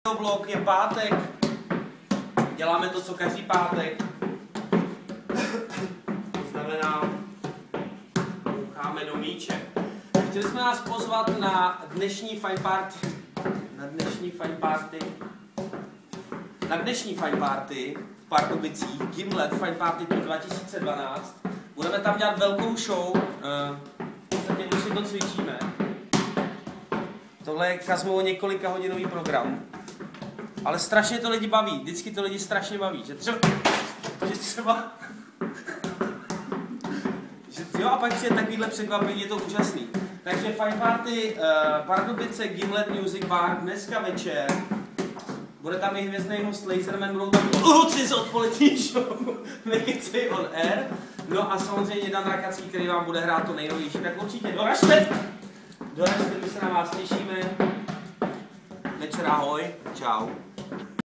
Blok je pátek, děláme to, co každý pátek, to znamená, boucháme do míče. Chtěli jsme nás pozvat na dnešní Fine Party v Pardubicích, Gimlet Fine Party 2012. Budeme tam dělat velkou show, když si to cvičíme. Tohle je Kazmovo několika hodinový program. Ale strašně to lidi baví, vždycky to lidi strašně baví, že třeba jo, a pak je takovýhle překvapení, je to úžasný. Takže Fine Party, Pardubice, Gimlet Music Bar, dneska večer. Bude tam i hvězdný host Laserman, budou tam kluci z odpolední show, Nekecej on air. No a samozřejmě Dan Rakacký, který vám bude hrát to nejnovější, tak určitě doražte, my se na vás těšíme. Večer ahoj, čau.